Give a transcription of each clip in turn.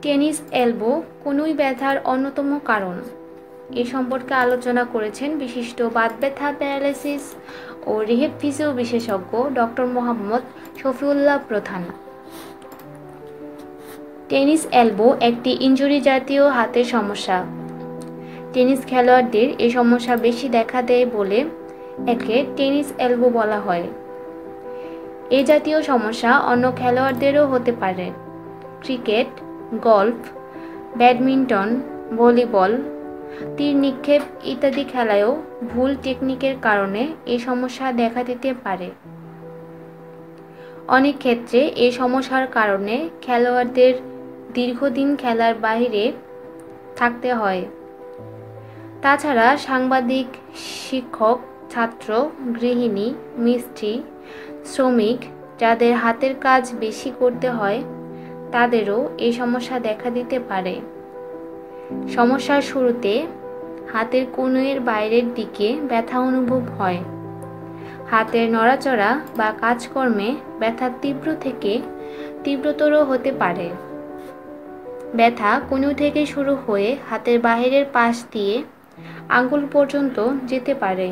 Tennis elbow কনুই ব্যথার অন্যতম কারণ। এ সম্পর্কে আলোচনা করেছেন বিশিষ্ট বাত ব্যথা, প্যারালাইসিস ও রিহেব ফিজিও বিশেষজ্ঞ doctor Mohammad Shafiullah Pradhan. Tennis elbow একটি ইনজুরি জাতীয় হাতের সমস্যা। টেনিস খেলোয়াড়দের এই সমস্যা বেশি দেখা দেয় বলে একে টেনিস এলবো বলা হয়। এই জাতীয় সমস্যা অন্য খেলোয়াড়দেরও হতে পারে। ক্রিকেট, গলফ, ব্যাডমিন্টন, ভলিবল, তীর নিক্ষেপ ইত্যাদি খেলায়ও ভুল টেকনিকের কারণে এই সমস্যা দেখা দিতে পারে। অনেক ক্ষেত্রে এই সমস্যার কারণে খেলোয়াড়দের দীর্ঘদিন খেলার বাইরে থাকতে হয়। তাছাড়া সাংবাদিক, শিক্ষক, ছাত্র, গৃহিণী, মিস্ত্রি, শ্রমিক যাদের হাতের কাজ বেশি করতে হয় তাদেরও এই সমস্যা দেখা দিতে পারে। সমস্যার শুরুতে হাতের কনুইয়ের বাইরের দিকে ব্যথা অনুভব হয়। হাতের নড়াচড়া বা কাজকর্মে ব্যথা তীব্র থেকে তীব্রতর হতে পারে। ব্যথা কনুই থেকে শুরু হয়ে হাতের বাহিরের পাশ দিয়ে আঙ্গুল পর্যন্ত যেতে পারে।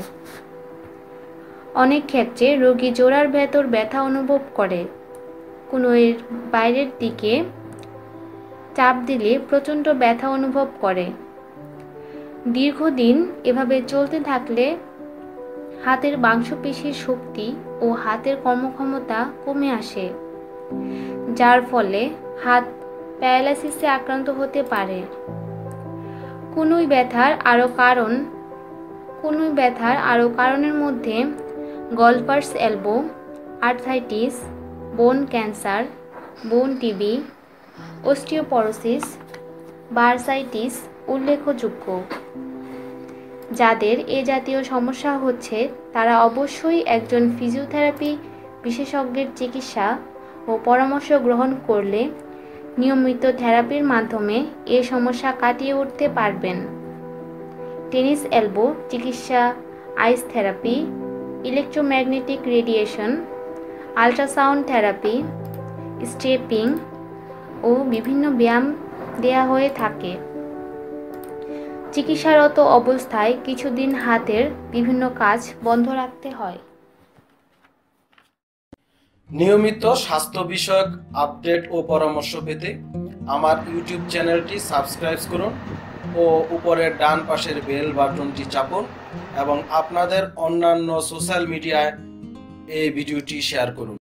অনেক ক্ষেত্রে রোগী জোড়ার ভেতর ব্যথা অনুভব করে। কনুইয়ের বাইরের দিকে চাপ দিলে প্রচণ্ড ব্যথা অনুভব করে। দীর্ঘদিন এভাবে চলতে থাকলে হাতের মাংসপেশির শক্তি ও হাতের কর্মক্ষমতা কমে আসে, যার ফলে হাত প্যারালাইসিসে আক্রান্ত হতে পারে। কনুই ব্যথার আরও কারণের মধ্যে golfers elbow, arthritis, bone cancer, bone TB, osteoporosis, bursitis উল্লেখযোগ্য। যাদের এ জাতীয় সমস্যা হচ্ছে তারা অবশ্যই একজন ফিজিওথেরাপি বিশেষজ্ঞের চিকিৎসা ও পরামর্শ গ্রহণ করলে নিয়মিত থেরাপির মাধ্যমে এ সমস্যা কাটিয়ে উঠতে পারবেন। টেনিস এলবো চিকিৎসা ice therapy, electromagnetic radiation, ultrasound therapy, stepping ও বিভিন্ন ব্যায়াম দেয়া হয়ে থাকে। চিকিৎসারত অবস্থায় কিছুদিন হাতের বিভিন্ন কাজ বন্ধ রাখতে হয়। নিয়মিত স্বাস্থ্য বিষয়ক আপডেট ও পরামর্শ পেতে আমার ইউটিউব চ্যানেলটি সাবস্ক্রাইব করুন ও উপরের ডান পাশের বেল বাটনটি চাপুন এবং আপনাদের অন্যান্য সোশ্যাল মিডিয়ায় এই ভিডিওটি শেয়ার করুন।